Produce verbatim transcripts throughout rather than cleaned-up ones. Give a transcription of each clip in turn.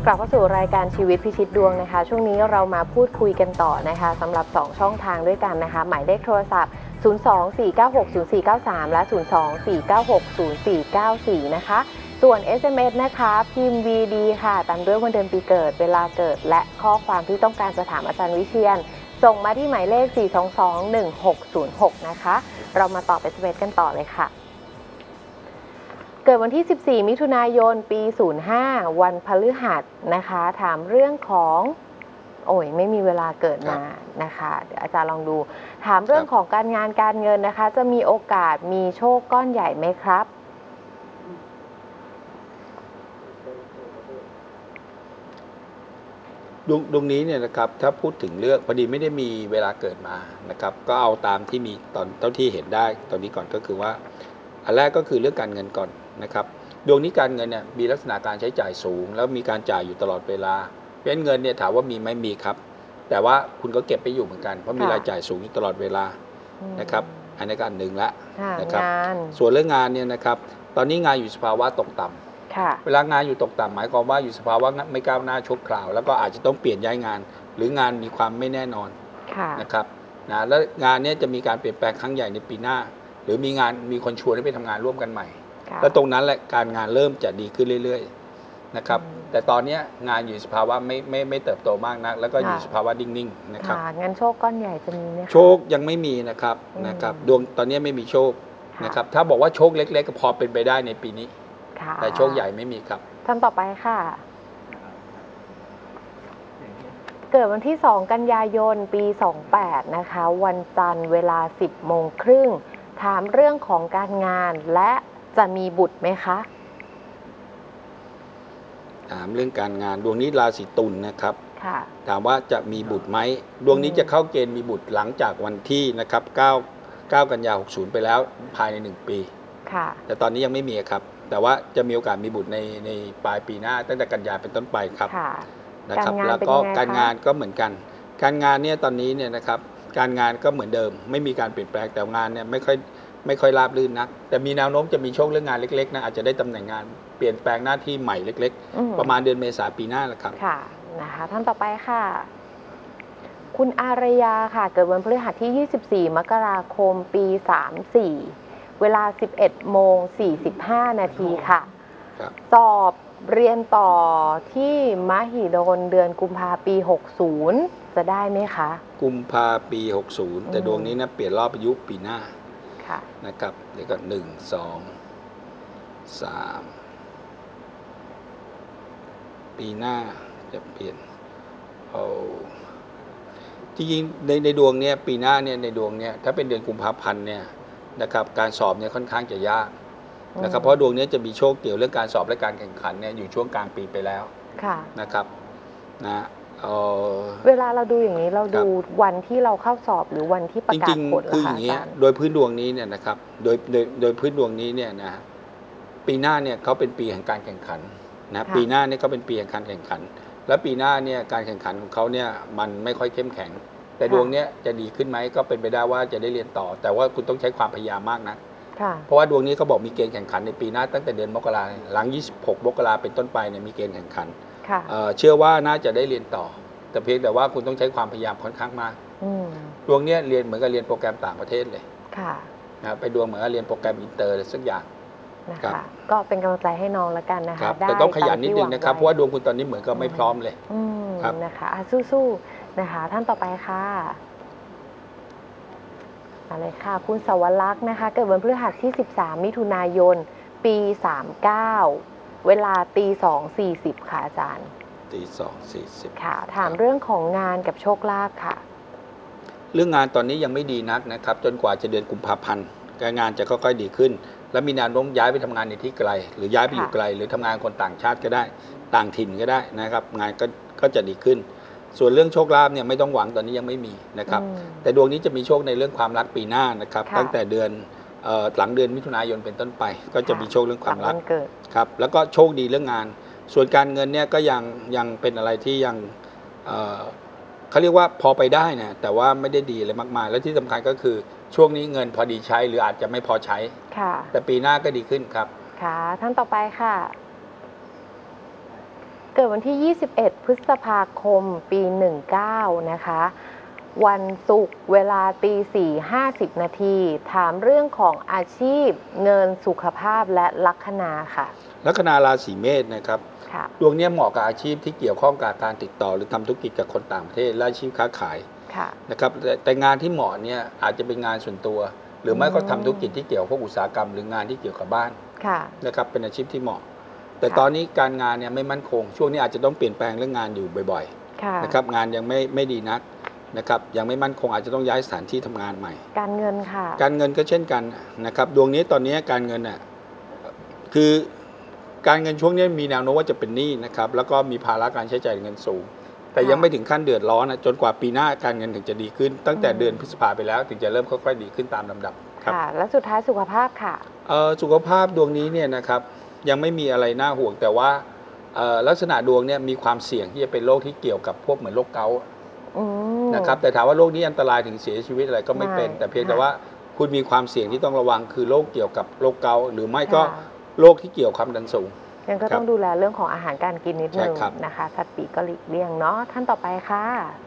กลับเข้าสู่รายการชีวิตพิชิตดวงนะคะช่วงนี้เรามาพูดคุยกันต่อนะคะสำหรับสองช่องทางด้วยกันนะคะหมายเลขโทรศัพท์ศูนย์ สอง สี่ เก้า หก ศูนย์ สี่ เก้า สามและศูนย์ สอง สี่ เก้า หก ศูนย์ สี่ เก้า สี่นะคะส่วน เอส เอ็ม เอส นะคะพิมพ์ วี ดี ค่ะตามด้วยวันเดือนปีเกิดเวลาเกิดและข้อความที่ต้องการจะถามอาจารย์วิเชียรส่งมาที่หมายเลขสี่ สอง สอง หนึ่ง หก ศูนย์ หกนะคะเรามาตอบ เอส เอ็ม เอส กันต่อเลยค่ะเกิดวันที่สิบสี่มิถุนายนปีศูนย์ห้าวันพฤหัสนะคะถามเรื่องของโอ้ยไม่มีเวลาเกิดมานะคะเดี๋ยวอาจารย์ลองดูถามเรื่องของการงานการเงินนะคะจะมีโอกาสมีโชคก้อนใหญ่ไหมครับดวงดวงนี้เนี่ยนะครับถ้าพูดถึงเรื่องพอดีไม่ได้มีเวลาเกิดมานะครับก็เอาตามที่มีตอนเท่าที่เห็นได้ตอนนี้ก่อนก็คือว่าอันแรกก็คือเรื่องการเงินก่อนนะครับดวงนี้การเงินเนี่ยมีลักษณะการใช้จ่ายสูงแล้วมีการจ่ายอยู่ตลอดเวลาเพราะฉะนั้นเงินเนี่ยถามว่ามีไหมมีครับแต่ว่าคุณก็เก็บไปอยู่เหมือนกันเพราะมีรายจ่ายสูงอยู่ตลอดเวลานะครับอันนี้ก็อันหนึ่งละนะครับส่วนเรื่องงานเนี่ยนะครับตอนนี้งานอยู่สภาวะตกต่ำเวลางานอยู่ตกต่ำหมายความว่าอยู่สภาวะไม่ก้าวหน้าชั่วคราวแล้วก็อาจจะต้องเปลี่ยนย้ายงานหรืองานมีความไม่แน่นอนนะครับนะแล้วงานนี้จะมีการเปลี่ยนแปลงครั้งใหญ่ในปีหน้าหรือมีงานมีคนชวนให้ไปทำงานร่วมกันใหม่แล้วตรงนั้นแหละการงานเริ่มจะดีขึ้นเรื่อยๆนะครับแต่ตอนนี้งานอยู่สภาวะไม่ไม่ไม่เติบโตมากนักแล้วก็อยู่สภาวะนิ่งๆนะครับงั้นโชคก้อนใหญ่จะมีไหมโชคยังไม่มีนะครับนะครับดวงตอนนี้ไม่มีโชคนะครับถ้าบอกว่าโชคเล็กๆก็พอเป็นไปได้ในปีนี้แต่โชคใหญ่ไม่มีครับท่านต่อไปค่ะเกิดวันที่สองกันยายนปีสองแปดนะคะวันจันทร์เวลาสิบโมงครึ่งถามเรื่องของการงานและจะมีบุตรไหมคะถามเรื่องการงานดวงนี้ราศีตุลนะครับถามว่าจะมีบุตรไหมดวงนี้จะเข้าเกณฑ์มีบุตรหลังจากวันที่นะครับเก้า เก้ากันยายนหกสิบไปแล้วภายในหนึ่งปีแต่ตอนนี้ยังไม่มีครับแต่ว่าจะมีโอกาสมีบุตรในในปลายปีหน้าตั้งแต่กันยาเป็นต้นไปครับนะครับแล้วก็การงานก็เหมือนกันการงานเนี่ยตอนนี้เนี่ยนะครับการงานก็เหมือนเดิมไม่มีการเปลี่ยนแปลงแต่งานเนี่ยไม่ค่อยไม่ค่อยราบรื่นนักแต่มีแนวโน้มจะมีโชคเรื่องงานเล็กๆนะอาจจะได้ตำแหน่งงานเปลี่ยนแปลงหน้าที่ใหม่เล็กๆประมาณเดือนเมษายนปีหน้าแหละครับค่ะนะคะท่านต่อไปค่ะคุณอารยาค่ะเกิดวันพฤหัสที่ยี่สิบสี่มกราคมปีสามสี่เวลา สิบเอ็ดโมงสี่สิบห้า นาทีค่ะสอบเรียนต่อที่มหิดลเดือนกุมภาปีหกสิบจะได้ไหมคะกุมภาปีหกสิบแต่ดวงนี้นะเปลี่ยนรอบอายุปีหน้านะครับเดี๋ยวก็หนึ่งสองสามปีหน้าจะเปลี่ยนเอาจริงๆในในดวงเนี้ยปีหน้าเนี่ยในดวงเนี้ยถ้าเป็นเดือนกุมภาพันธ์เนี่ยนะครับการสอบเนี่ยค่อนข้างจะยากนะครับเพราะดวงนี้จะมีโชคเกี่ยวเรื่องการสอบและการแข่งขันเนี่ยอยู่ช่วงกลางปีไปแล้วนะครับนะเวลาเราดูอย่างนี้เราดูวันที่เราเข้าสอบหรือวันที่ประกาศผลคืออย่างนี้โดยพื้นดวงนี้เนี่ยนะครับโดยโดยโดยพื้นดวงนี้เนี่ยนะปีหน้าเนี่ยเขาเป็นปีแห่งการแข่งขันนะปีหน้าเนี่ยเขาเป็นปีแห่งการแข่งขันและปีหน้าเนี่ยการแข่งขันของเขาเนี่ยมันไม่ค่อยเข้มแข็งแต่ดวงเนี้ยจะดีขึ้นไหมก็เป็นไปได้ว่าจะได้เรียนต่อแต่ว่าคุณต้องใช้ความพยายามมากนะเพราะว่าดวงนี้เขาบอกมีเกณฑ์แข่งขันในปีหน้าตั้งแต่เดือนมกราหลังยี่สิบหกมกราเป็นต้นไปเนี่ยมีเกณฑ์แข่งขันเชื่อว่าน่าจะได้เรียนต่อแต่เพียงแต่ว่าคุณต้องใช้ความพยายามค่อนข้างมากดวงนี้เรียนเหมือนกับเรียนโปรแกรมต่างประเทศเลยนะไปดวงเหมือนกับเรียนโปรแกรมอินเตอร์อะไรสักอย่างนะคะก็เป็นกำลังใจให้น้องแล้วกันนะคะแต่ต้องขยันนิดนึงนะครับเพราะว่าดวงคุณตอนนี้เหมือนกับไม่พร้อมเลยครับนะคะสู้ๆนะคะท่านต่อไปค่ะอะไรค่ะคุณสวรักษ์นะคะเกิดวันพฤหัสที่สิบสามมิถุนายนปีสามสิบเก้าเวลาตีสองสี่สิบค่ะอาจารย์ตีสองสี่สิบค่ะถามเรื่องของงานกับโชคลาภค่ะเรื่องงานตอนนี้ยังไม่ดีนักนะครับจนกว่าจะเดือนกุมภาพันธ์การงานจะค่อยๆดีขึ้นและมีแนวโน้มย้ายไปทำงานในที่ไกลหรือย้ายไปอยู่ไกลหรือทำงานคนต่างชาติก็ได้ต่างถิ่นก็ได้นะครับงานก็ก็จะดีขึ้นส่วนเรื่องโชคลาภเนี่ยไม่ต้องหวังตอนนี้ยังไม่มีนะครับแต่ดวงนี้จะมีโชคในเรื่องความรักปีหน้านะครับตั้งแต่เดือนหลังเดือนมิถุนายนเป็นต้นไปก็จะมีโชคเรื่องความรักครับแล้วก็โชคดีเรื่องงานส่วนการเงินเนี่ยก็ยังยังเป็นอะไรที่ยังเขาเรียกว่าพอไปได้นะแต่ว่าไม่ได้ดีอะไรมากมายและที่สำคัญก็คือช่วงนี้เงินพอดีใช้หรืออาจจะไม่พอใช้แต่ปีหน้าก็ดีขึ้นครับค่ะท่านต่อไปค่ะเกิดวันที่ ยี่สิบเอ็ด พฤษภาคม ปี หนึ่งเก้า นะคะ วันศุกร์เวลาตีสี่ห้าสิบนาที ถามเรื่องของอาชีพ เงิน สุขภาพ และลัคนาค่ะลัคนาราศีเมษนะครับค่ะดวงเนี้ยเหมาะกับอาชีพที่เกี่ยวข้องกับการติดต่อหรือทำธุรกิจกับคนต่างประเทศและอาชีพค้าขายค่ะนะครับแต่แต่งานที่เหมาะเนี่ยอาจจะเป็นงานส่วนตัว หรือไม่ก็อืมทำธุรกิจที่เกี่ยวกับพวกอุตสาหกรรมหรืองานที่เกี่ยวกับบ้านค่ะนะครับเป็นอาชีพที่เหมาะ แต่ค่ะตอนนี้การงานเนี่ยไม่มั่นคง ช่วงนี้อาจจะต้องเปลี่ยนแปลงเรื่องงานอยู่บ่อยค่ะๆนะครับงานยังไม่ไม่ดีนักนะครับยังไม่มั่นคงอาจจะต้องย้ายสถานที่ทำงานใหม่การเงินค่ะการเงินก็เช่นกันนะครับดวงนี้ตอนนี้การเงินน่ะคือการเงินช่วงนี้มีแนวโน้มว่าจะเป็นหนี้นะครับแล้วก็มีภาระการใช้จ่ายเงินสูง แต่ยังไม่ถึงขั้นเดือดร้อนนะจนกว่าปีหน้าการเงินถึงจะดีขึ้น ตั้งแต่เดือนพฤษภาไปแล้วถึงจะเริ่มค่อยๆดีขึ้นตามลำดับครับค่ะ และสุดท้ายสุขภาพค่ะเอ่อสุขภาพดวงนี้เนี่ยนะครับยังไม่มีอะไรน่าห่วง แต่ว่าเอ่อลักษณะดวงเนี่ยมีความเสี่ยงที่จะเป็นโรคที่เกี่ยวกับพวกเหมือนโรคเกาต์อืมนะครับแต่ถามว่าโรคนี้อันตรายถึงเสียชีวิตอะไรก็ไม่เป็นไม่แต่เพียงแต่ค่ะว่าคุณมีความเสี่ยงที่ต้องระวังคือโรคเกี่ยวกับโรคเกาต์หรือไม่ก็ค่ะโรคที่เกี่ยวความดันสูงยังก็ครับต้องดูแลเรื่องของอาหารการกินนิดใช่นึงครับนะคะ สัตว์ปีกก็หลีกเลี่ยงเนาะ ท่านต่อไปค่ะ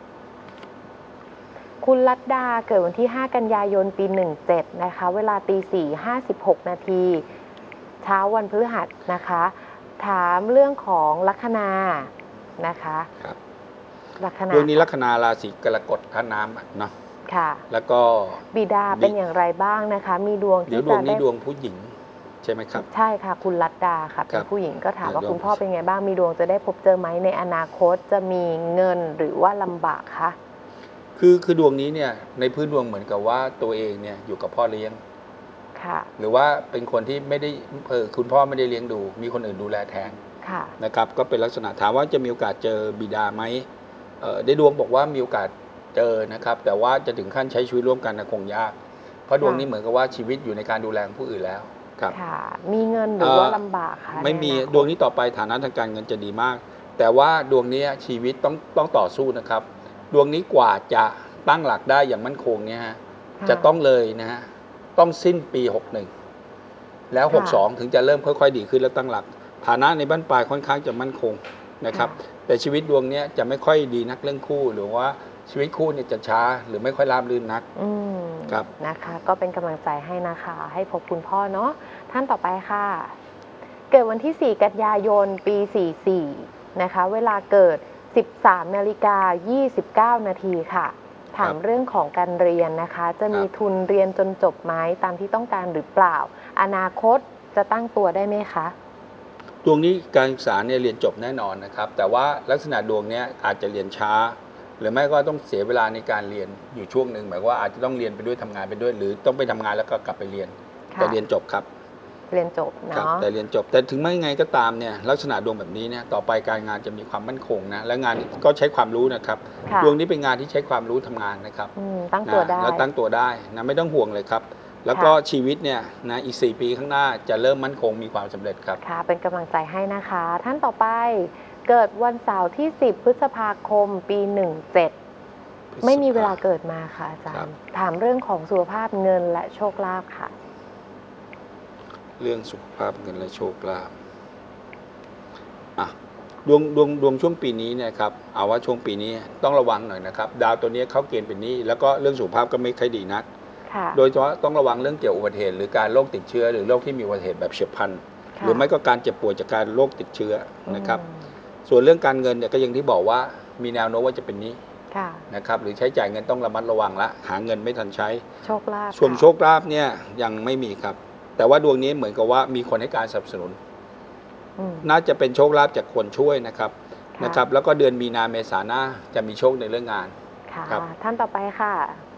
คุณลัดดาเกิดวันที่ ห้า กันยายน ปี หนึ่งเจ็ด นะคะ เวลาตีสี่ห้าสิบหกนาที เช้าวันพฤหัสนะคะ ถามเรื่องของลัคนานะคะครับลัคนาดวงนี้ลัคนาราศีกรกฎธาตุน้ำอะเนาะค่ะแล้วก็บิดาเป็นอย่างไรบ้างนะคะ มีดวงเดี๋ยที่วดวจะงได้นี้ดวงผู้หญิงใช่ไหมครับใช่ค่ะ คุณลัดดาค่ะคเป็รันบผู้หญิงก็ถามว่าเดี๋ยวคุณพ่อเป็นไงบ้าง มีดวงจะได้พบเจอไหมในอนาคต จะมีเงินหรือว่าลำบากคะคือคือดวงนี้เนี่ยในพื้นดวงเหมือนกับว่าตัวเองเนี่ยอยู่กับพ่อเลี้ยงค่ะหรือว่าเป็นคนที่ไม่ได้เออคุณพ่อไม่ได้เลี้ยงดู มีคนอื่นดูแลแทนค่ะนะครับก็เป็นลักษณะถามว่าจะมีโอกาสเจอบิดาไหมเอ่อได้ดวงบอกว่ามีโอกาสเจอนะครับแต่ว่าจะถึงขั้นใช้ชีวิตร่วมกันนะคงยาก เพราะดวงนี้เหมือนกับว่าชีวิตอยู่ในการดูแลของผู้อื่นแล้วครับค่ะ มีเงินหรือว่าลำบากคะไม่มีในอนาคตดวงนี้ต่อไปฐานะทางการเงินจะดีมาก แต่ว่าดวงนี้ชีวิตต้องต้องต่อสู้นะครับ ดวงนี้กว่าจะตั้งหลักได้อย่างมั่นคงเนี่ยฮะค่จะต้องเลยนะฮะต้องสิ้นปีหกสิบเอ็ดแล้วค่ะหกสิบสองถึงจะเริ่มค่อยๆดีขึ้นแล้วตั้งหลัก ฐานะในบ้านปลายค่อนข้างจะมั่นคงนะครับค่ะแต่ชีวิตดวงเนี้ยจะไม่ค่อยดีนักเรื่องคู่ หรือว่าชีวิตคู่เนี่ยจะช้าหรือไม่ค่อยราบรื่นนักอืมครับนะคะ ก็เป็นกำลังใจให้นะคะ ให้พบคุณพ่อเนาะ ท่านต่อไปค่ะ เกิดวันที่ สี่ กันยายน ปี สี่สี่ นะคะ เวลาเกิด สิบสามนาฬิกายี่สิบเก้านาทีค่ะ ถามเรื่องของการเรียนนะคะ จะมีทุนเรียนจนจบไหมตามที่ต้องการหรือเปล่า อนาคตจะตั้งตัวได้ไหมคะดวงนี้การศึกษาเนี่ยเรียนจบแน่นอนนะครับ แต่ว่าลักษณะดวงเนี้ยอาจจะเรียนช้า หรือไม่ก็ต้องเสียเวลาในการเรียนอยู่ช่วงหนึ่งหมายว่าอาจจะต้องเรียนไปด้วยทำงานไปด้วย หรือต้องไปทำงานแล้วก็กลับไปเรียนค่ะแต่เรียนจบครับเรียนจบครับเนาะแต่เรียนจบแต่ถึงไม่ไงก็ตามเนี่ยลักษณะดวงแบบนี้เนี่ยต่อไปการงานจะมีความมั่นคงนะและงานก็ใช้ความรู้นะครับค่ะดวงนี้เป็นงานที่ใช้ความรู้ทำงานนะครับอืมตั้งตัวได้นะแล้วตั้งตัวได้นะไม่ต้องห่วงเลยครับ แล้วก็ชีวิตเนี่ยนะอีกสี่ปีข้างหน้าจะเริ่มมั่นคงมีความสำเร็จครับค่ะ เป็นกำลังใจให้นะคะ ท่านต่อไป เกิดวันเสาร์ที่ สิบ พฤษภาคม ปี หนึ่งเจ็ด ไม่มีเวลาเกิดมาค่ะอาจารครับย์ ถามเรื่องของสุขภาพเงินและโชคลาภค่ะเรื่องสุขภาพเงินและโชคลาภอ่ะดวงดวงดวงช่วงปีนี้เนี่ยครับเอาว่าช่วงปีนี้ต้องระวังหน่อยนะครับ ดาวตัวนี้เข้าเกณฑ์เป็นหนี้แล้วก็เรื่องสุขภาพก็ไม่ค่อยดีนักค่ะโดยเฉพาะต้องระวังเรื่องเกี่ยวกับอุบัติเหตุหรือการโรคติดเชื้อ หรือโรคที่มีอุบัติเหตุแบบเฉียบพลันค่ะหรือไม่ก็การเจ็บป่วยจากการโรคติดเชื้อนะครับอืมส่วนเรื่องการเงินเนี่ยก็อย่างที่บอกว่ามีแนวโน้มว่าจะเป็นหนี้ค่ะนะครับหรือใช้จ่ายเงินต้องระมัดระวังละหาเงินไม่ทันใช้โชคลาภส่วนค่ะโชคลาภเนี่ยยังไม่มีครับ แต่ว่าดวงนี้เหมือนกับว่ามีคนให้การสนับสนุนอืมน่าจะเป็นโชคลาภจากคนช่วยนะครับค่ะนะครับ แล้วก็เดือนมีนาเมษาหน้าจะมีโชคในเรื่องงานค่ะครับท่านต่อไปค่ะ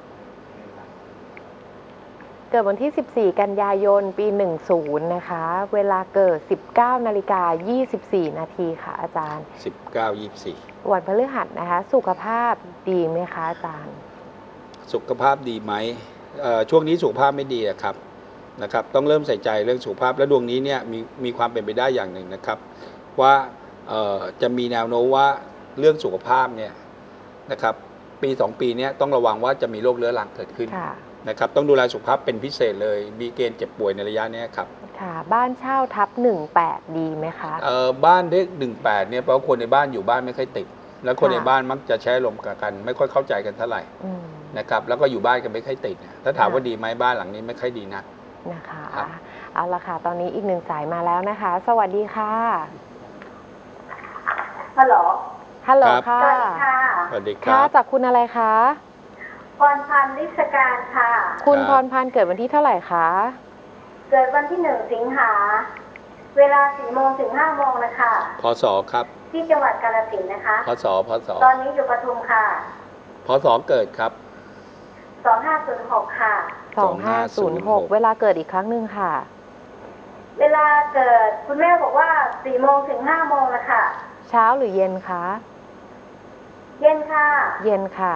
เกิดวันที่ สิบสี่ กันยายน ปี หนึ่งศูนย์ นะคะ เวลาเกิด สิบเก้านาฬิกายี่สิบสี่นาทีค่ะ อาจารย์สิบเก้า ยี่สิบสี่วันพฤหัสนะคะ สุขภาพดีไหมคะอาจารย์สุขภาพดีไหมเอ่อช่วงนี้สุขภาพไม่ดีอะครับนะครับต้องเริ่มใส่ใจเรื่องสุขภาพและดวงนี้เนี่ยมีมีความเป็นไปได้อย่างหนึ่งนะครับ ว่าเอ่อจะมีแนวโน้มว่าเรื่องสุขภาพเนี่ยนะครับปีสองปีเนี้ยต้องระวังว่าจะมีโรคเรื้อรังเกิดขึ้นค่ะนะครับต้องดูแลสุขภาพเป็นพิเศษเลยมีเกณฑ์เจ็บป่วยในระยะนี้ครับค่ะบ้านเช่าทับหนึ่งแปดดีไหมคะเอ่อบ้านเลขหนึ่งแปดเนี่ยเพราะคนในบ้านอยู่บ้านไม่ค่อยติดแล้วคนในบ้านมักจะใช้ลมกับกันไม่ค่อยเข้าใจกันเท่าไหร่นะครับแล้วก็อยู่บ้านกันไม่ค่อยติดถ้าถามว่าดีไหมบ้านหลังนี้ไม่ค่อยดีนักนะคะเอาละค่ะตอนนี้อีกหนึ่งสายมาแล้วนะคะสวัสดีค่ะฮัลโหลฮัลโหลค่ะสวัสดีค่ะสวัสดีค่ะจากคุณอะไรคะพรพันธ์ลิศการค่ะคุณพรพันธ์เกิดวันที่เท่าไหร่คะเกิดวันที่หนึ่งสิงหาเวลาสี่โมงถึงห้าโมงนะคะพศครับที่จังหวัดกาฬสินธุ์นะคะพศพศตอนนี้อยู่ปทุมค่ะพศเกิดครับสองห้าศูนย์หกค่ะสองห้าศูนย์หกเวลาเกิดอีกครั้งหนึ่งค่ะเวลาเกิดคุณแม่บอกว่าสี่โมงถึงห้าโมงนะคะเช้าหรือเย็นคะเย็นค่ะเย็นค่ะ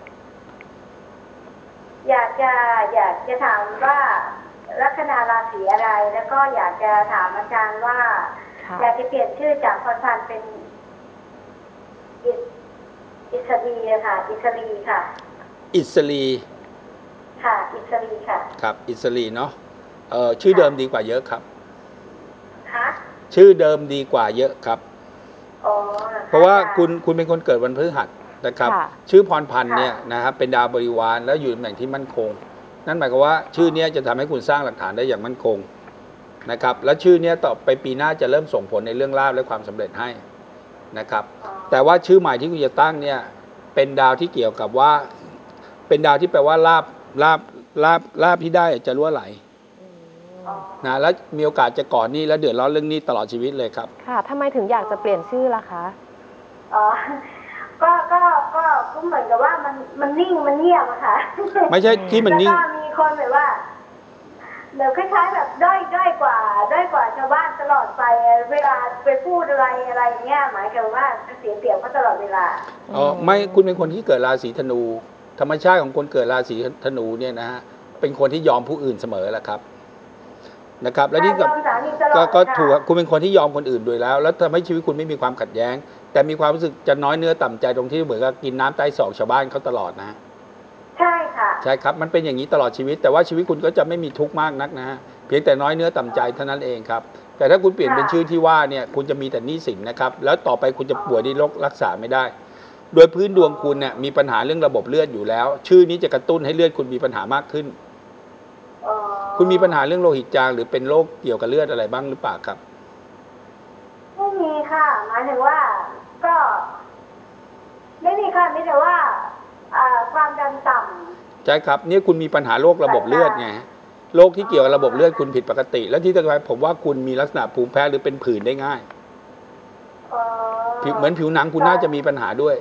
อยากจะอยากจะถามว่าลัคนาราศีอะไรแล้วก็อยากจะถามอาจารย์ว่าอยากจะเปลี่ยนชื่อจากพรพันธ์เป็นอิอิสรีค่ะอิสรีค่ะอิสรีค่ะอิสรีค่ะครับอิสรีเนาะเอ่อชื่อเดิมดีกว่าเยอะครับคะชื่อเดิมดีกว่าเยอะครับอ๋อเพราะว่าคุณคุณเป็นคนเกิดวันพฤหัสนะครับชื่อพรพันธ์เนี่ยนะครับเป็นดาวบริวารแล้วอยู่ตำแหน่งที่มั่นคงนั่นหมายความว่าชื่อนี้จะทำให้คุณสร้างหลักฐานได้อย่างมั่นคงนะครับแล้วชื่อนี้ต่อไปปีหน้าจะเริ่มส่งผลในเรื่องลาภและความสำเร็จให้นะครับแต่ว่าชื่อใหม่ที่คุณจะตั้งเนี่ยเป็นดาวที่เกี่ยวกับว่าเป็นดาวที่แปลว่าลาภลาภลาภลาภที่ได้จะรั่วไหลนะแล้วมีโอกาสจะก่อนหนี้แล้วเดือดร้อนเรื่องหนี้ตลอดชีวิตเลยครับค่ะทำไมถึงอยากจะเปลี่ยนชื่อล่ะคะอ๋อก็ก็ก็ก็เหมือนกับว่ามันมันนิ่งมันเงียบอะค่ะไม่ใช่ที่มันนิ่งแล้วก็มีคนแบบว่าเดี๋ยวคล้ายๆแบบด้อยด้อยกว่าด้อยกว่าชาวบ้านตลอดไปเวลาไปพูดอะไรอะไรเงี้ยหมายถึงว่าเสียเปรียบเขาตลอดเวลาอ๋อไม่คุณเป็นคนที่เกิดราศีธนูธรรมชาติของคนเกิดราศีธนูเนี่ยนะฮะเป็นคนที่ยอมผู้อื่นเสมอแหละครับนะครับแล้วนี่ก็ก็ถูกคุณเป็นคนที่ยอมคนอื่นโดยแล้วแล้วทำให้ชีวิตคุณไม่มีความขัดแย้งแต่มีความรู้สึกจะน้อยเนื้อต่ำใจตรงที่เหมือนกับกินน้ำใต้ศอกชาวบ้านเขาตลอดนะใช่ค่ะใช่ครับมันเป็นอย่างนี้ตลอดชีวิตแต่ว่าชีวิตคุณก็จะไม่มีทุกข์มากนักนะฮะเพียงแต่น้อยเนื้อต่ำใจเท่านั้นเองครับแต่ถ้าคุณเปลี่ยนเป็นชื่อที่ว่าเนี่ยคุณจะมีแต่หนี้สินนะครับแล้วต่อไปคุณจะป่วยด้วยโรครักษาไม่ได้โดยพื้นดวงคุณเนี่ยมีปัญหาเรื่องระบบเลือดอยู่แล้วชื่อนี้จะกระตุ้นให้เลือดคุณมีปัญหามากขึ้นคุณมีปัญหาเรื่องโลหิตจางหรือเป็นโรคเกี่ยวกับเลือดอะไรบ้างหรือเปล่าครับไม่มีค่ะหมายถึงว่าก็ไม่มีค่ะไม่แต่ว่าความดันต่ำใช่ครับนี่คุณมีปัญหาโรคระบบเลือดไงโรคที่เกี่ยวกับระบบเลือดคุณผิดปกติแล้วที่สำคัญผมว่าคุณมีลักษณะภูมิแพ้หรือเป็นผื่นได้ง่ายเหมือนผิวหนังคุณน่าจะมีปัญหาด้วย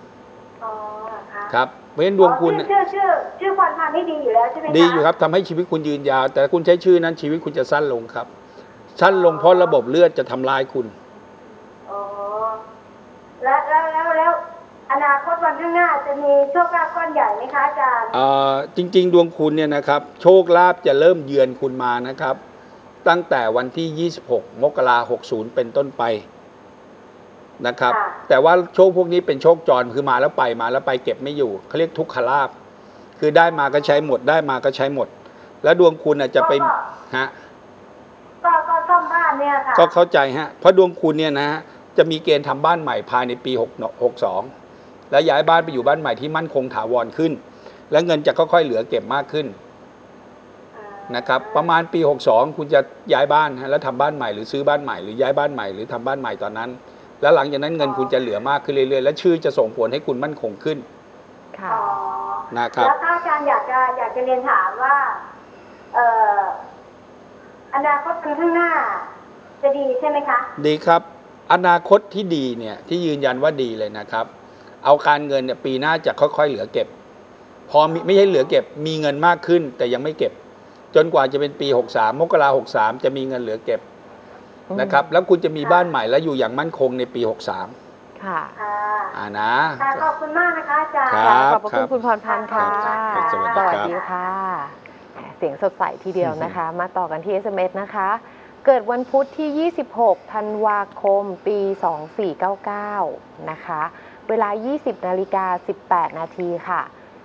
ครับเพราะฉะนั้นดวงคุณชื่อชื่อชื่อพรพันธ์นี่ดีอยู่แล้วใช่ไหมคะดีอยู่ครับทำให้ชีวิตคุณยืนยาวแต่คุณใช้ชื่อนั้นชีวิตคุณจะสั้นลงครับสั้นลงเพราะระบบเลือดจะทำลายคุณอ๋อแล้วแล้วแล้วแล้วอนาคตวันข้างหน้าจะมีโชคลาภก้อนใหญ่ไหมคะอาจารย์อ่าจริงๆดวงคุณเนี่ยนะครับโชคลาภจะเริ่มเยือนคุณมานะครับตั้งแต่วันที่ยี่สิบหกมกราคมหกสิบเป็นต้นไปนะครับแต่ว่าโชคพวกนี้เป็นโชคจรคือมาแล้วไปมาแล้วไปเก็บไม่อยู่เขาเรียกทุกขลาภคือได้มาก็ใช้หมดได้มาก็ใช้หมดแล้วดวงคุณจะไปฮะก็ก็ซ่อมบ้านเนี่ยค่ะก็เข้าใจฮะเพราะดวงคุณเนี่ยนะจะมีเกณฑ์ทำบ้านใหม่ภายในปีหกสองแล้วย้ายบ้านไปอยู่บ้านใหม่ที่มั่นคงถาวรขึ้นและเงินจะค่อยๆเหลือเก็บมากขึ้นนะครับประมาณปีหกสองคุณจะย้ายบ้านฮะแล้วทำบ้านใหม่หรือซื้อบ้านใหม่หรือย้ายบ้านใหม่หรือทำบ้านใหม่ตอนนั้นแล้วหลังจากนั้นเงินคุณจะเหลือมากขึ้นเรื่อยๆและชื่อจะส่งผลให้คุณมั่นคงขึ้นค่ะนะครับแล้วอาจารย์อยากจะอยากจะเรียนถามว่าเอ่ออนาคตข้างหน้าจะดีใช่ไหมคะดีครับอนาคตที่ดีเนี่ยที่ยืนยันว่าดีเลยนะครับเอาการเงินเนี่ยปีหน้าจะค่อยๆเหลือเก็บพอไม่ใช่เหลือเก็บมีเงินมากขึ้นแต่ยังไม่เก็บจนกว่าจะเป็นปีหกสามมกราคมหกสามจะมีเงินเหลือเก็บนะครับแล้วคุณจะมีบ้านใหม่และอยู่อย่างมั่นคงในปีหกสามค่ะอ่านะขอบคุณมากนะคะอาจารย์ขอบคุณคุณพรพันธ์ค่ะสวัสดีค่ะเสียงสดใสทีเดียวนะคะมาต่อกันที่ เอส เอ็ม เอส นะคะเกิดวันพุธที่ยี่สิบหกธันวาคมปีสองสี่เก้าเก้านะคะเวลา ยี่สิบนาฬิกาสิบแปดนาทีค่ะ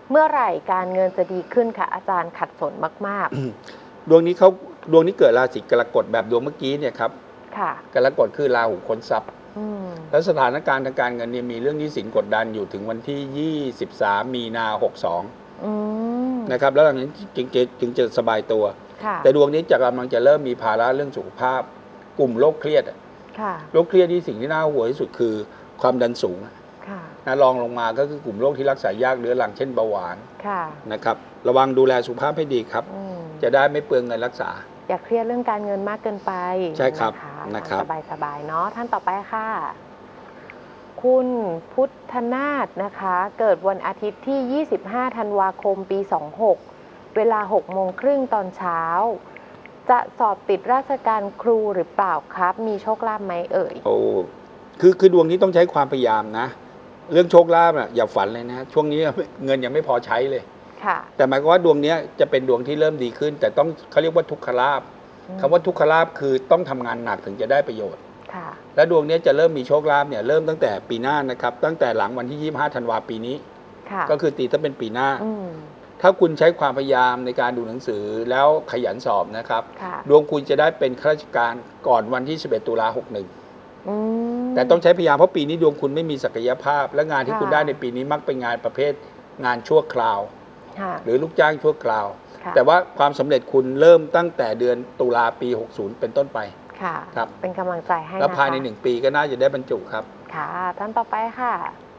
เมื่อไหร่การเงินจะดีขึ้นคะอาจารย์ขัดสนมากๆ ดวงนี้เขาดวงนี้เกิดราศีกรกฎแบบดวงเมื่อกี้เนี่ยครับๆ ค่ะกรกฎคือราหูค้นทรัพย์อืมแล้วสถานการณ์ทางการเงินเนี่ยมีเรื่องหนี้สินกดดันอยู่ถึงวันที่ยี่สิบสามมีนาหกสองอืมนะครับแล้วหลังจากนั้นจึงจะจึงจะสบายตัวค่ะแต่ดวงนี้จะกำลังจะเริ่มมีภาระเรื่องสุขภาพ กลุ่มโรคเครียดอะค่ะโรคเครียดที่สิ่งที่น่าห่วงที่สุดคือความดันสูงค่ะนะรองลงมาก็คือกลุ่มโรคที่รักษายากเรื้อรังเช่นเบาหวานค่ะนะครับระวังดูแลสุขภาพให้ดีครับอืมจะได้ไม่เปลืองเงินรักษาอย่าเครียดเรื่องการเงินมากเกินไปใช่ครับนะนะครับสบายสบายๆเนาะท่านต่อไปค่ะ คุณพุทธนาถนะคะ เกิดวันอาทิตย์ที่ ยี่สิบห้า ธันวาคม ปี สองหก เวลา หกโมงครึ่งตอนเช้า จะสอบติดราชการครูหรือเปล่าครับ มีโชคลาภไหมเอ่ยโอ้คือคือดวงนี้ต้องใช้ความพยายามนะ เรื่องโชคลาภน่ะอย่าฝันเลยนะ ช่วงนี้เงินยังไม่พอใช้เลยค่ะแต่หมายความว่าดวงนี้จะเป็นดวงที่เริ่มดีขึ้น แต่ต้องเขาเรียกว่าทุกขลาภอืมคำว่าทุกขลาภคือต้องทำงานหนักถึงจะได้ประโยชน์ค่ะและดวงนี้จะเริ่มมีโชคลาภเนี่ยเริ่มตั้งแต่ปีหน้านะครับตั้งแต่หลังวันที่ ยี่สิบห้า ธันวาปีนี้ค่ะก็คือตีถ้าเป็นปีหน้าอืมถ้าคุณใช้ความพยายามในการดูหนังสือแล้วขยันสอบนะครับค่ะดวงคุณจะได้เป็นข้าราชการก่อนวันที่ สิบเอ็ด ตุลาหกสิบเอ็ดอืมแต่ต้องใช้พยายามเพราะปีนี้ดวงคุณไม่มีศักยภาพ และงานที่ค่ะคุณได้ในปีนี้มักเป็นงานประเภทงานชั่วคราวค่ะหรือลูกจ้างชั่วคราวค่ะแต่ว่าความสำเร็จคุณเริ่มตั้งแต่เดือนตุลาปี หกสิบ เป็นต้นไปค่ะครับเป็นกำลังใจให้และนะคะภายในหนึ่งปีก็น่าจะได้บรรจุครับค่ะ ท่านต่อไปค่ะ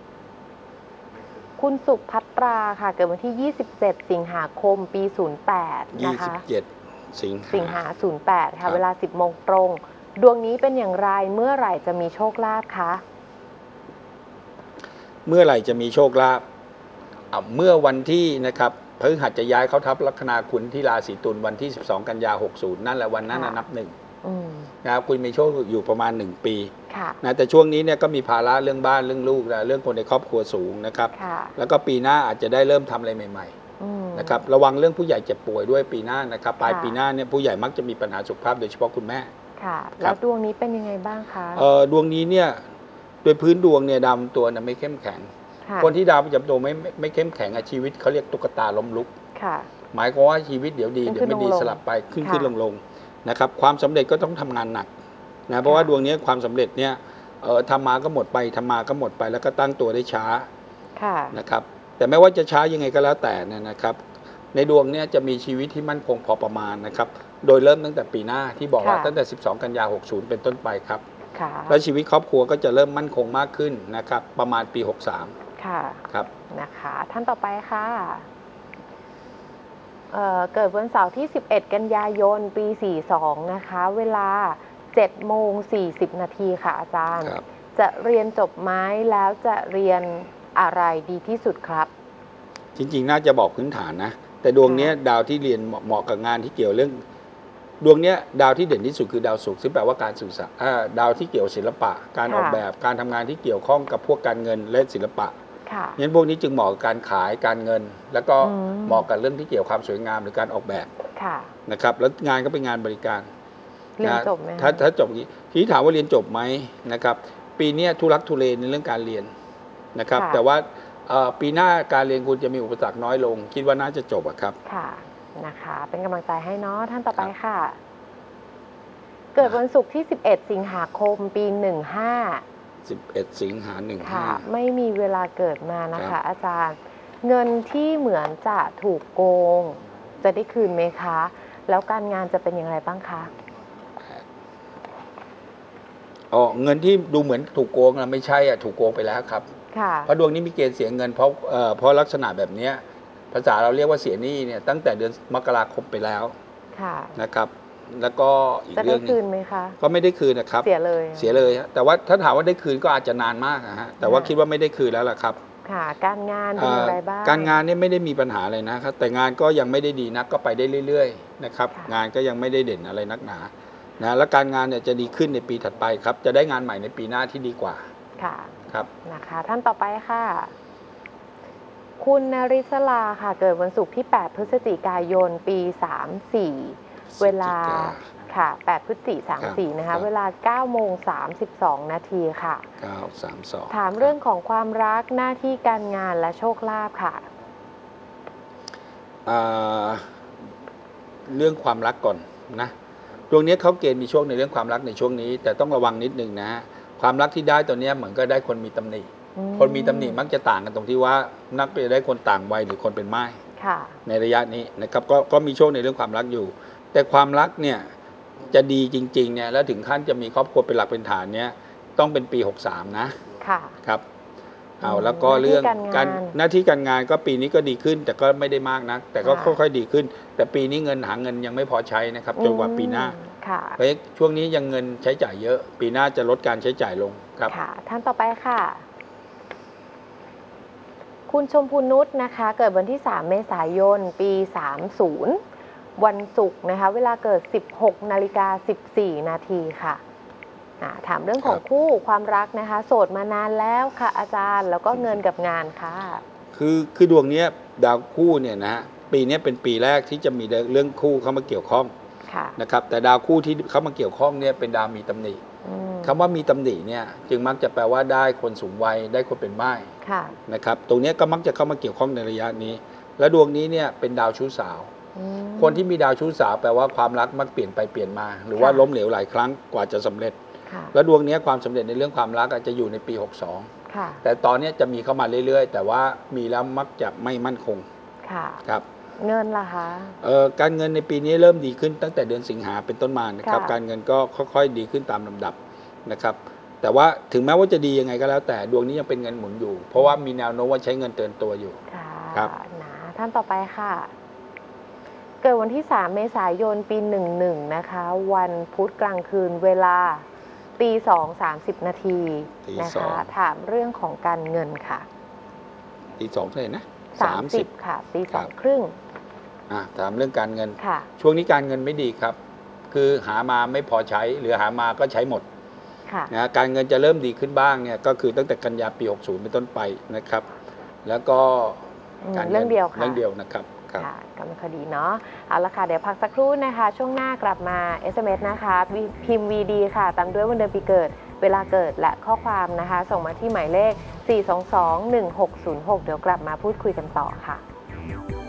คุณสุภัตราค่ะ เกิดวันที่ ยี่สิบเจ็ด สิงหาคม ปี ศูนย์แปด นะคะยี่สิบเจ็ด สิงหาสิงหา ศูนย์แปดครัค่ะบเวลา สิบโมงตรง ดวงนี้เป็นอย่างไร เมื่อไหร่จะมีโชคลาภคะเมื่อไหร่จะมีโชคลาภอ่ะเมื่อวันที่นะครับพฤหัสจะย้ายเข้าทับลัคนาคุณที่ราศีตุลวันที่ สิบสอง กันยาหกสิบ นั่นแหละวันนั้นน่ะค่ะนับหนึ่งอืมนะครับคุณมีโชคอยู่ประมาณหนึ่งปีค่ะนะแต่ช่วงนี้เนี่ยก็มีภาระเรื่องบ้านเรื่องลูกนะเรื่องคนในครอบครัวสูงนะครับค่ะแล้วก็ปีหน้าอาจจะได้เริ่มทำอะไรใหม่อืมๆนะครับระวังเรื่องผู้ใหญ่เจ็บป่วยด้วยปีหน้านะครับปลายค่ะปีหน้าเนี่ยผู้ใหญ่มักจะมีปัญหาสุขภาพโดยเฉพาะคุณแม่ค่ะ แล้วดวงนี้เป็นยังไงบ้างคะเอ่อดวงนี้เนี่ยโดยพื้นดวงเนี่ยดาวประจำตัวนะไม่เข้มแข็งค่ะคนที่ดาวประจำตัวไม่ไม่ไม่เข้มแข็งอะชีวิตเขาเรียกตุ๊กตาล้มลุกค่ะหมายความว่าชีวิตเดี๋ยวดีขึ้นเดี๋ยวไม่ดีขึ้นลงๆสลับไปขึ้นค่ะขึ้นลงลงนะครับความสำเร็จก็ต้องทำงานหนักนะเพราะว่าค่ะดวงนี้ความสำเร็จเนี่ยเอ่อทำมาก็หมดไปทำมาก็หมดไปแล้วก็ตั้งตัวได้ช้าค่ะนะครับแต่ไม่ว่าจะช้ายังไงก็แล้วแต่เนยนะครับ ในดวงเนี้จะมีชีวิตที่มั่นคงพอประมาณนะครับโดยเริ่มตั้งแต่ปีหน้าที่บอกว่าค่ะตั้งแต่ สิบสอง กันยาหกสิบ เป็นต้นไปครับค่ะแล้วชีวิตครอบครัวก็จะเริ่มมั่นคงมากขึ้นนะครับประมาณปีหกสามค่ะครับนะคะ ท่านต่อไปค่ะเอ่อเกิดวันเสาร์ที่ สิบเอ็ด กันยายน ปี สี่สิบสอง นะคะ เวลา เจ็ดโมงสี่สิบ นาทีค่ะอาจารย์ครับจะเรียนจบไหมแล้วจะเรียนอะไรดีที่สุดครับจริงๆ น่าจะบอกพื้นฐานนะ แต่ดวงเนี้ยดาวที่เรียนเหมาะเหมาะกับงานที่เกี่ยวเรื่อง ดวงเนี้ยดาวที่เด่นที่สุดคือดาวศุกร์ซึ่งแปลว่าการสื่อสารอ่าดาวที่เกี่ยวศิลปะ การค่ะออกแบบการทำงานที่เกี่ยวข้องกับพวกการเงินและศิลปะค่ะงั้นพวกนี้จึงเหมาะกับการขายการเงิน แล้วก็อืมเหมาะกับเรื่องที่เกี่ยวความสวยงามหรือการออกแบบค่ะนะครับแล้วงานก็เป็นงานบริการเรียนนะจบไหมคะถ้าถ้าจบอย่างนี้ทีนี้ถามว่าเรียนจบไหมนะครับปีเนี้ยทุรักทุเลในเรื่องการเรียนนะครับค่ะแต่ว่าเอ่อปีหน้าการเรียนคุณจะมีอุปสรรคน้อยลง คิดว่าน่าจะจบอะครับค่ะ นะคะ เป็นกำลังใจให้เนาะ ท่านต่อไปครับค่ะ เกิดวันศุกร์ที่ สิบเอ็ด สิงหาคม ปี หนึ่งห้าสิบเอ็ด สิงหาหนึ่งค่ะห้าไม่มีเวลาเกิดมานะครัคะบอาจารย์ เงินที่เหมือนจะถูกโกง จะได้คืนไหมคะ แล้วการงานจะเป็นอย่างไรบ้างคะอ๋อเงินที่ดูเหมือนถูกโกงนะไม่ใช่อ่ะถูกโกงไปแล้วครับค่ะเพราะดวงนี้มีเกณฑ์เสียเงินเพราะเอ่อเพราะลักษณะแบบเนี้ยภาษาเราเรียกว่าเสียหนี้เนี่ยตั้งแต่เดือนมกราคมไปแล้วค่ะนะครับ แล้วก็อีกจะเรื่ได้องหนึคืงนไหมคะก็ไม่ได้คืนนะครับเสียเลยเสียเลยฮะแต่ว่าถ้าถามว่าได้คืนก็อาจจะนานมากอะฮะแต่ว่าค่ะคิดว่าไม่ได้คืนแล้วล่ะครับค่ะ การงานเป็นอย่างไรบ้างการงานเนี่ยไม่ได้มีปัญหาเลยนะครับแต่งานก็ยังไม่ได้ดีนักก็ไปได้เรื่อยๆนะครับค่ะงานก็ยังไม่ได้เด่นอะไรนักหนานะแล้วการงานเนี่ยจะดีขึ้นในปีถัดไปครับจะได้งานใหม่ในปีหน้าที่ดีกว่าค่ะครับนะคะ ท่านต่อไปค่ะ คุณนริศลาค่ะ เกิดวันศุกร์ที่ แปด พฤศจิกายน ปี สามสี่ เวลา ค่ะ แปด พฤศจิกายน สามสี่ นะครัคะบเวลา เก้าโมงสามสิบสอง นาทีค่ะเก้าสามสองถามเรื่องของความรักหน้าที่การงานและโชคลาภค่ะอ่าเรื่องความรักก่อนนะดวงนี้เขาเกณฑ์มีช่วงในเรื่องความรักในช่วงนี้ แต่ต้องระวังนิดนึงนะความรักที่ได้ตัวนี้เหมือนก็ได้คนมีตำหนิคนมีตำหนิมักจะต่างกันตรงที่ว่านักจะได้คนต่างวัยหรือคนเป็นม่ายในระยะนี้นะครับก็ก็มีช่วงในเรื่องความรักอยู่ แต่ความรักเนี่ยจะดีจริงๆเนี่ยแล้วถึงขั้นจะมีครอบครัวเป็นหลักเป็นฐานเนี่ยต้องเป็นปีหกสามนะค่ะครับเอาแล้วก็เรื่องการหน้าที่การงานก็ปีนี้ก็ดีขึ้นแต่ก็ไม่ได้มากนักแต่ก็ค่อยๆดีขึ้นแต่ปีนี้เงินหาเงินยังไม่พอใช้นะครับจนกว่าปีหน้าเพราะช่วงนี้ยังเงินใช้จ่ายเยอะปีหน้าจะลดการใช้จ่ายลงครับค่ะท่านต่อไปค่ะคุณชมพูนุชนะคะเกิดวันที่สามเมษายนปีสามสิบวันศุกร์นะคะเวลาเกิดสิบหกนาฬิกาสิบสี่นาทีค่ะถามเรื่องของคู่ความรักนะคะโสดมานานแล้วค่ะอาจารย์แล้วก็เงินกับงานค่ะคือคือดวงนี้ดาวคู่เนี่ยนะฮะปีนี้เป็นปีแรกที่จะมีเรื่องคู่เข้ามาเกี่ยวข้องนะครับแต่ดาวคู่ที่เข้ามาเกี่ยวข้องเนี่ยเป็นดาวมีตำหนิคำว่ามีตำหนิเนี่ยจึงมักจะแปลว่าได้คนสูงวัยได้คนเป็นม่ายนะครับตรงนี้ก็มักจะเข้ามาเกี่ยวข้องในระยะนี้และดวงนี้เนี่ยเป็นดาวชู้สาวคนที่มีดาวชู้สาวแปลว่าความรักมักเปลี่ยนไปเปลี่ยนมาหรือว่าล้มเหลวหลายครั้งกว่าจะสำเร็จแล้วดวงนี้ความสำเร็จในเรื่องความรักอาจจะอยู่ในปีหกสิบสองแต่ตอนนี้จะมีเข้ามาเรื่อยๆแต่ว่ามีแล้วมักจะไม่มั่นคงครับเงินล่ะคะเอ่อการเงินในปีนี้เริ่มดีขึ้นตั้งแต่เดือนสิงหาเป็นต้นมานะครับการเงินก็ค่อยๆดีขึ้นตามลำดับนะครับแต่ว่าถึงแม้ว่าจะดียังไงก็แล้วแต่ดวงนี้ยังเป็นเงินหมุนอยู่เพราะว่ามีแนวโน้มว่าใช้เงินเตือนตัวอยู่ครับนะท่านต่อไปค่ะเกิดวันที่สามเมษายนปีหนึ่งหนึ่งนะคะวันพุธกลางคืนเวลาตีสองสามสิบนาทีนะคะถามเรื่องของการเงินค่ะตีสองเท่าไหร่นะสามสิบค่ะตีสองครึ่งถามเรื่องการเงินช่วงนี้การเงินไม่ดีครับคือหามาไม่พอใช้หรือหามาก็ใช้หมดนะการเงินจะเริ่มดีขึ้นบ้างเนี่ยก็คือตั้งแต่กันยาปีหกสิบเป็นต้นไปนะครับแล้วก็การเรื่องเดียวค่ะเรื่องเดียวนะครับค่ะก็ไม่ค่อยดีเนาะเอาละค่ะเดี๋ยวพักสักครู่นะคะช่วงหน้ากลับมา เอส เอ็ม เอส นะคะพิมพ์ วี ดี ค่ะตามด้วยวันเดือนปีเกิดเวลาเกิดและข้อความนะคะส่งมาที่หมายเลขสี่ สอง สอง หนึ่ง หก ศูนย์ หกเดี๋ยวกลับมาพูดคุยกันต่อค่ะ